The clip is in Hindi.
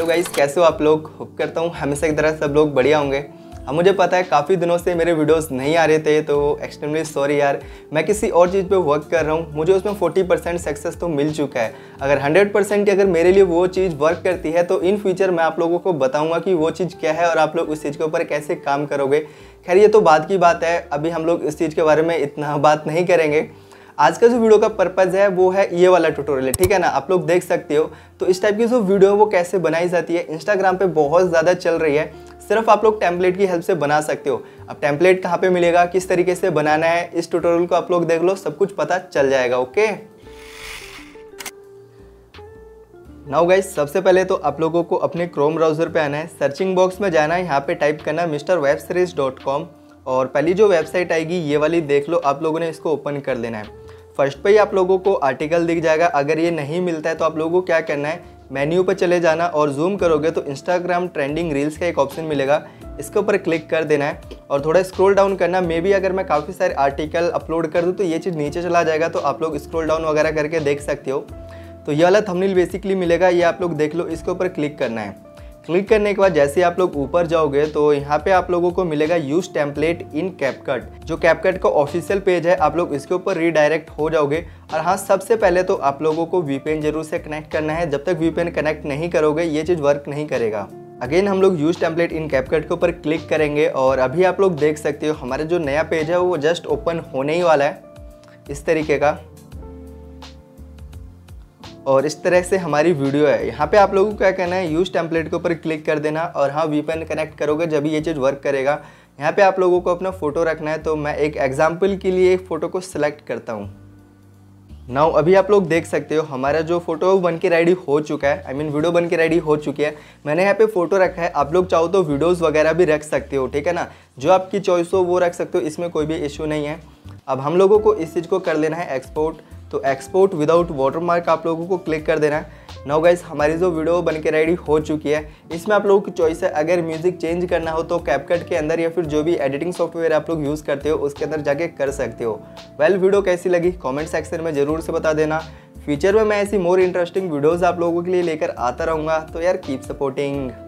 हेलो गाइस, कैसे हो आप लोग। होप करता हूँ हमेशा की तरह सब लोग बढ़िया होंगे। अब मुझे पता है काफ़ी दिनों से मेरे वीडियोस नहीं आ रहे थे, तो एक्सट्रीमली सॉरी यार। मैं किसी और चीज़ पे वर्क कर रहा हूँ, मुझे उसमें 40% सक्सेस तो मिल चुका है। अगर 100% अगर मेरे लिए वो चीज़ वर्क करती है तो इन फ्यूचर मैं आप लोगों को बताऊँगा कि वो चीज़ क्या है और आप लोग उस चीज़ के ऊपर कैसे काम करोगे। खैर ये तो बाद की बात है, अभी हम लोग इस चीज़ के बारे में इतना बात नहीं करेंगे। आज का जो वीडियो का पर्पज़ है वो है ये वाला ट्यूटोरियल, ठीक है ना। आप लोग देख सकते हो तो इस टाइप की जो वीडियो है वो कैसे बनाई जाती है, इंस्टाग्राम पे बहुत ज़्यादा चल रही है। सिर्फ आप लोग टेम्पलेट की हेल्प से बना सकते हो। अब टेम्पलेट कहाँ पे मिलेगा, किस तरीके से बनाना है, इस ट्यूटोरियल को आप लोग देख लो, सब कुछ पता चल जाएगा। ओके नाउ गाइस, सबसे पहले तो आप लोगों को अपने क्रोम ब्राउज़र पे आना है, सर्चिंग बॉक्स में जाना है, यहाँ पे टाइप करना है mrwebseries.com और पहली जो वेबसाइट आएगी ये वाली देख लो। आप लोगों ने इसको ओपन कर लेना है। फर्स्ट पे ही आप लोगों को आर्टिकल दिख जाएगा। अगर ये नहीं मिलता है तो आप लोगों को क्या करना है, मेन्यू पर चले जाना और जूम करोगे तो इंस्टाग्राम ट्रेंडिंग रील्स का एक ऑप्शन मिलेगा, इसके ऊपर क्लिक कर देना है और थोड़ा स्क्रॉल डाउन करना। मे बी अगर मैं काफ़ी सारे आर्टिकल अपलोड कर दूँ तो ये चीज़ नीचे चला जाएगा, तो आप लोग स्क्रॉल डाउन वगैरह करके देख सकते हो। तो ये वाला थंबनेल बेसिकली मिलेगा, ये आप लोग देख लो, इसके ऊपर क्लिक करना है। क्लिक करने के बाद जैसे आप लोग ऊपर जाओगे तो यहाँ पे आप लोगों को मिलेगा यूज टेम्पलेट इन कैपकट। जो कैपकट का ऑफिशियल पेज है, आप लोग इसके ऊपर रीडायरेक्ट हो जाओगे। और हाँ, सबसे पहले तो आप लोगों को वीपीएन जरूर से कनेक्ट करना है। जब तक वीपीएन कनेक्ट नहीं करोगे ये चीज़ वर्क नहीं करेगा। अगेन हम लोग यूज टेम्पलेट इन कैपकट के ऊपर क्लिक करेंगे और अभी आप लोग देख सकते हो हमारा जो नया पेज है वो जस्ट ओपन होने ही वाला है इस तरीके का। और इस तरह से हमारी वीडियो है। यहाँ पे आप लोगों को क्या करना है, यूज टेम्पलेट के ऊपर क्लिक कर देना और हाँ, वीपीएन कनेक्ट करोगे जब ये चीज़ वर्क करेगा। यहाँ पे आप लोगों को अपना फ़ोटो रखना है, तो मैं एक एग्जाम्पल के लिए एक फ़ोटो को सिलेक्ट करता हूँ। नाउ अभी आप लोग देख सकते हो हमारा जो फोटो है वो बन के रेडी हो चुका है। आई मीन वीडियो बन के रेडी हो चुकी है। मैंने यहाँ पे फोटो रखा है, आप लोग चाहो तो वीडियोस वगैरह भी रख सकते हो, ठीक है ना। जो आपकी चॉइस हो वो रख सकते हो, इसमें कोई भी इश्यू नहीं है। अब हम लोगों को इस चीज़ को कर लेना है एक्सपोर्ट, तो एक्सपोर्ट विदाउट वाटरमार्क आप लोगों को क्लिक कर देना है। नाउ गाइस, हमारी जो वीडियो बन के रेडी हो चुकी है। इसमें आप लोगों की चॉइस है, अगर म्यूजिक चेंज करना हो तो कैपकट के अंदर या फिर जो भी एडिटिंग सॉफ्टवेयर आप लोग यूज़ करते हो उसके अंदर जाके कर सकते हो। वेल, वीडियो कैसी लगी कमेंट सेक्शन में ज़रूर से बता देना। फ्यूचर में मैं ऐसी मोर इंटरेस्टिंग वीडियोज़ आप लोगों के लिए लेकर आता रहूँगा, तो यार कीप सपोर्टिंग।